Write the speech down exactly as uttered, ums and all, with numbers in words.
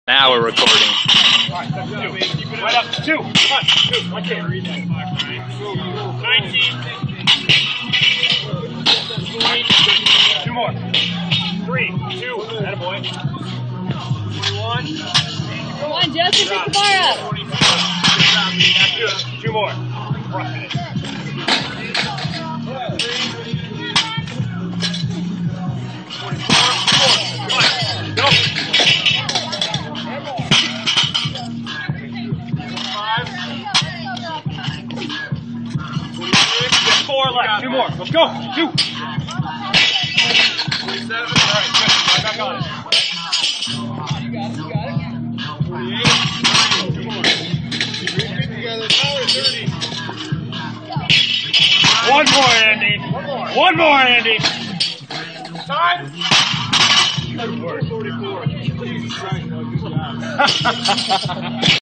Now we're recording. Alright, that's two. Right up to two. Come on, two. Right there. nineteen. twenty. Two more. Three. Two. Attaboy. twenty-one. Come on, Justin, pick the bar up. Two more. Rough it. Four left. Two more. Let's go. Two. twenty-seven. All right, good. Right back on it. You got it, you got it. forty-eight. Two more. Together. thirty. One more, Andy. One more. One more, Andy. Time. Good work. forty-four.